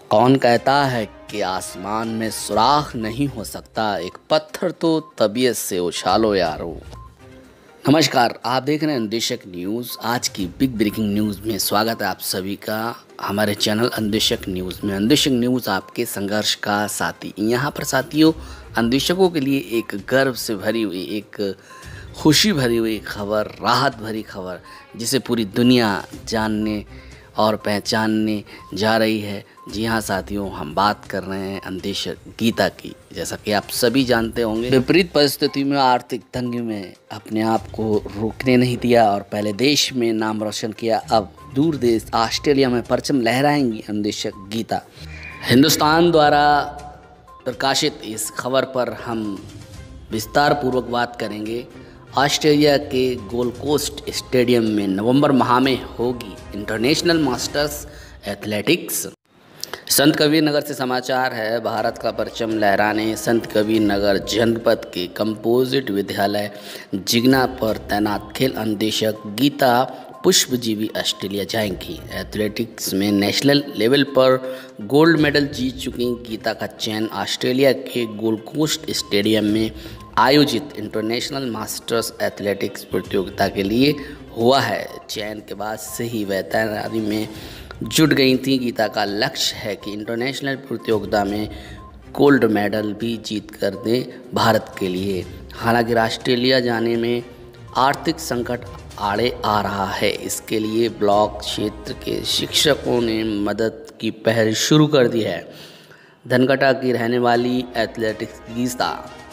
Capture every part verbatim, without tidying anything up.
कौन कहता है कि आसमान में सुराख नहीं हो सकता, एक पत्थर तो तबीयत से उछालो यारो। नमस्कार, आप देख रहे हैं अन्वेषक न्यूज़। आज की बिग ब्रेकिंग न्यूज़ में स्वागत है आप सभी का हमारे चैनल अन्वेषक न्यूज़ में। अन्वेषक न्यूज़ आपके संघर्ष का साथी। यहाँ पर साथियों, अन्वेषकों के लिए एक गर्व से भरी हुई, एक खुशी भरी हुई खबर, राहत भरी खबर, जिसे पूरी दुनिया जानने और पहचानने जा रही है। जी हाँ साथियों, हम बात कर रहे हैं अन्वेषक गीता की। जैसा कि आप सभी जानते होंगे, विपरीत परिस्थिति में, आर्थिक तंगी में अपने आप को रोकने नहीं दिया और पहले देश में नाम रोशन किया। अब दूर देश ऑस्ट्रेलिया में परचम लहराएंगी अन्वेषक गीता। हिंदुस्तान द्वारा प्रकाशित इस खबर पर हम विस्तार पूर्वक बात करेंगे। ऑस्ट्रेलिया के गोल्ड कोस्ट स्टेडियम में नवंबर माह में होगी इंटरनेशनल मास्टर्स एथलेटिक्स। संत कबीर नगर से समाचार है। भारत का परचम लहराने संत कबीर नगर जनपद के कंपोजिट विद्यालय जिगना पर तैनात खेल अन्वेषक गीता पुष्पजीवी ऑस्ट्रेलिया जाएंगी। एथलेटिक्स में नेशनल लेवल पर गोल्ड मेडल जीत चुकी गीता का चयन ऑस्ट्रेलिया के गोल्ड कोस्ट स्टेडियम में आयोजित इंटरनेशनल मास्टर्स एथलेटिक्स प्रतियोगिता के लिए हुआ है। चयन के बाद से ही वह तैयारी में जुट गई थी। गीता का लक्ष्य है कि इंटरनेशनल प्रतियोगिता में गोल्ड मेडल भी जीत कर दें भारत के लिए। हालांकि ऑस्ट्रेलिया जाने में आर्थिक संकट आड़े आ रहा है। इसके लिए ब्लॉक क्षेत्र के शिक्षकों ने मदद की पहल शुरू कर दी है। धनकटा की रहने वाली एथलेटिक्स गीता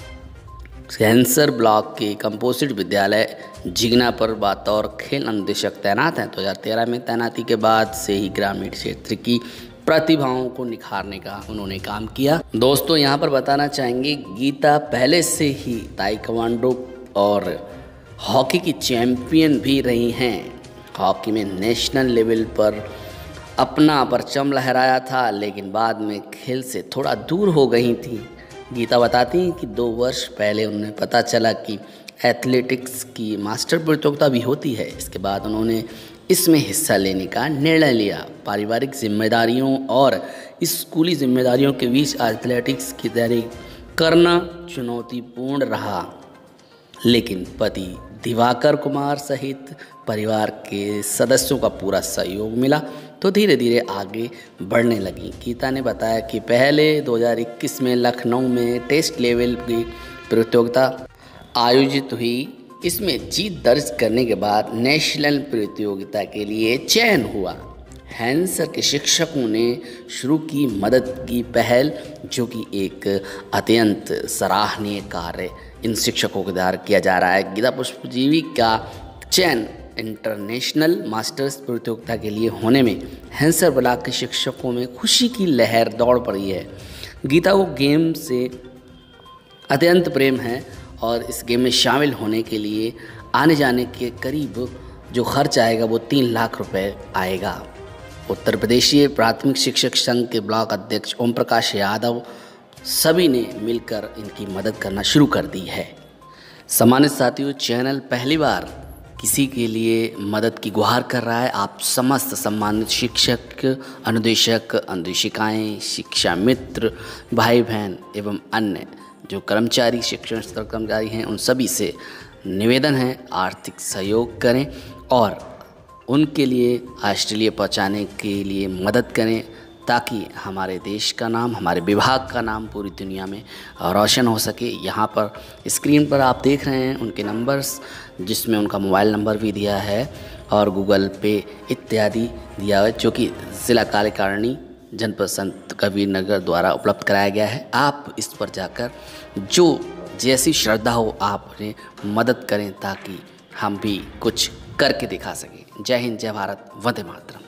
कैंसर ब्लॉक के कंपोजिट विद्यालय जिगना पर बतौर खेल अन्वेषक तैनात हैं। दो हज़ार तेरह में तैनाती के बाद से ही ग्रामीण क्षेत्र की प्रतिभाओं को निखारने का उन्होंने काम किया। दोस्तों, यहाँ पर बताना चाहेंगे, गीता पहले से ही ताइक्वांडो और हॉकी की चैंपियन भी रही हैं। हॉकी में नेशनल लेवल पर अपना परचम लहराया था, लेकिन बाद में खेल से थोड़ा दूर हो गई थी। गीता बताती हैं कि दो वर्ष पहले उन्हें पता चला कि एथलेटिक्स की मास्टर प्रतियोगिता भी होती है। इसके बाद उन्होंने इसमें हिस्सा लेने का निर्णय लिया। पारिवारिक जिम्मेदारियों और स्कूली जिम्मेदारियों के बीच एथलेटिक्स की तैयारी करना चुनौतीपूर्ण रहा, लेकिन पति दिवाकर कुमार सहित परिवार के सदस्यों का पूरा सहयोग मिला तो धीरे धीरे आगे बढ़ने लगी। गीता ने बताया कि पहले दो हज़ार इक्कीस में लखनऊ में टेस्ट लेवल की प्रतियोगिता आयोजित हुई। इसमें जीत दर्ज करने के बाद नेशनल प्रतियोगिता के लिए चयन हुआ। हैंसर के शिक्षकों ने शुरू की मदद की पहल, जो कि एक अत्यंत सराहनीय कार्य इन शिक्षकों के द्वारा किया जा रहा है। गीता पुष्पजीवी का चयन इंटरनेशनल मास्टर्स प्रतियोगिता के लिए होने में हैंसर ब्लॉक के शिक्षकों में खुशी की लहर दौड़ पड़ी है। गीता को गेम से अत्यंत प्रेम है और इस गेम में शामिल होने के लिए आने जाने के करीब जो खर्च आएगा वो तीन लाख रुपए आएगा। उत्तर प्रदेशीय प्राथमिक शिक्षक संघ के ब्लॉक अध्यक्ष ओम प्रकाश यादव सभी ने मिलकर इनकी मदद करना शुरू कर दी है। सम्मानित साथियों, चैनल पहली बार किसी के लिए मदद की गुहार कर रहा है। आप समस्त सम्मानित शिक्षक, अनुदेशक, अनुदेशिकाएँ, शिक्षा मित्र, भाई बहन एवं अन्य जो कर्मचारी, शिक्षण स्तर कर्मचारी हैं, उन सभी से निवेदन है आर्थिक सहयोग करें और उनके लिए ऑस्ट्रेलिया पहुंचाने के लिए मदद करें, ताकि हमारे देश का नाम, हमारे विभाग का नाम पूरी दुनिया में रोशन हो सके। यहाँ पर स्क्रीन पर आप देख रहे हैं उनके नंबर्स, जिसमें उनका मोबाइल नंबर भी दिया है और गूगल पे इत्यादि दिया है, जो कि ज़िला कार्यकारिणी जनपद संत कबीर नगर द्वारा उपलब्ध कराया गया है। आप इस पर जाकर जो जैसी श्रद्धा हो आप उन्हें मदद करें, ताकि हम भी कुछ करके दिखा सकें। जय हिंद, जय भारत, वंदे मातरम।